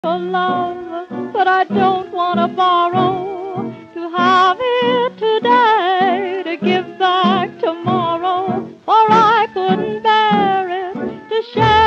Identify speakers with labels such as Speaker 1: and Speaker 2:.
Speaker 1: for love, but I don't want to borrow, to have it today, to give back tomorrow, for I couldn't bear it, to share